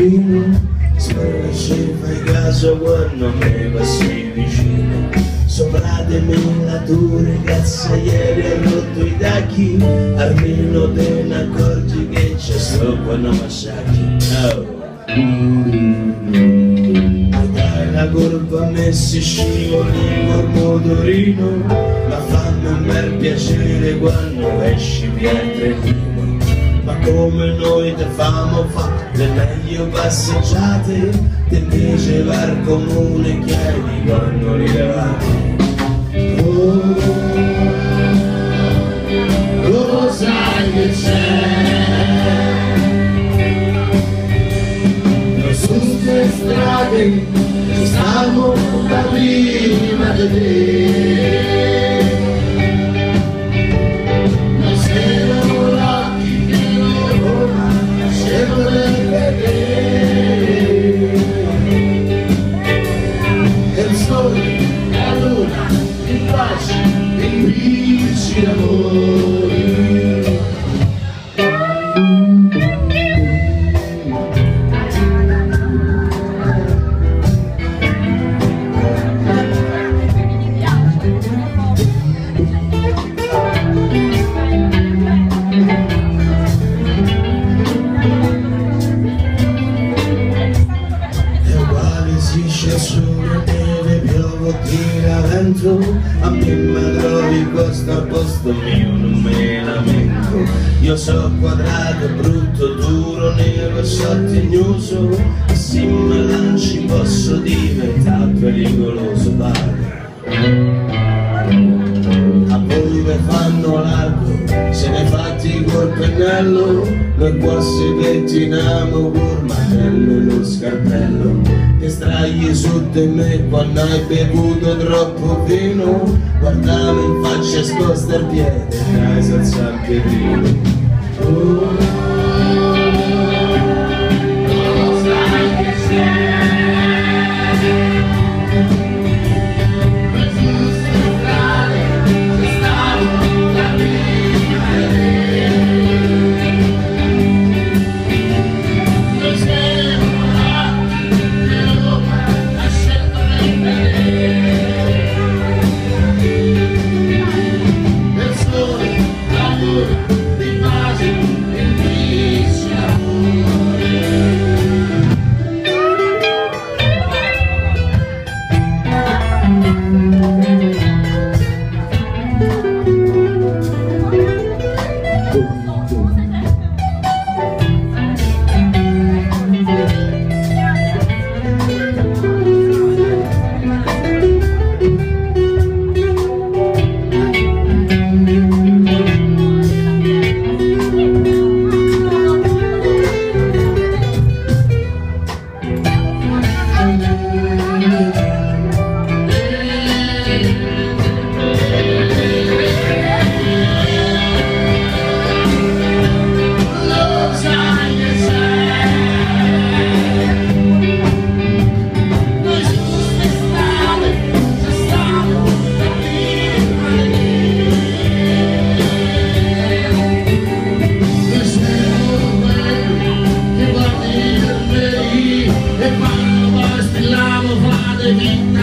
bambino, spero che ci fai caso quando mi passi vicino. Sopra di me la tua ragazza ieri ha rotto i tacchi, almeno te ne accorgi che c'è sto quando mi sacchi. Dai la curva a me si scivoli col motorino, ma fammi un bel piacere quando esci Pietrelino. Ma come noi te famo fa le meglio passeggiate, te invece va al comune chiedi quando rilevate. Oh, lo sai che c'è, noi su queste strade ci stiamo da prima di te. Noi siamo l'occhi che ora scelgono per te. E il sole, la luna, in pace, in bici d'amore. Sole, neve, piove, tira vento, a me mi trovi questo al posto mio, non me lamento. Io so quadrato, brutto, duro, nero e sottignoso, e se mi lanci posso diventare pericoloso, a voi ve fanno largo, se ne fatti col pennello, noi quasi pettiniamo col mantello e lo scarpello. Che stragli su di me quando hai bevuto troppo vino, guardami in faccia e sposta il piede, dai senza il piedino. Oh, lo sai che c'è, per giusto strade ci stavo da prima di te. Noi siamo e quando poi stillavo fate